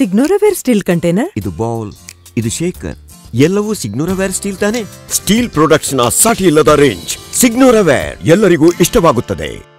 ಸಿಗ್ನೋರಾವೇರ್ steel container, ಇದು bowl, ಇದು shaker, ಎಲ್ಲವೂ ಸಿಗ್ನೋರಾವೇರ್ ಸ್ಟೀಲ್ ತಾನೆ. ಸ್ಟೀಲ್ ಪ್ರಾಡಕ್ಟ್ಸ್ ನ ಸಾಟಿ ಇಲ್ಲದ ರೇಂಜ್. ಸಿಗ್ನೋರಾವೇರ್ ಎಲ್ಲರಿಗೂ ಇಷ್ಟವಾಗುತ್ತದೆ.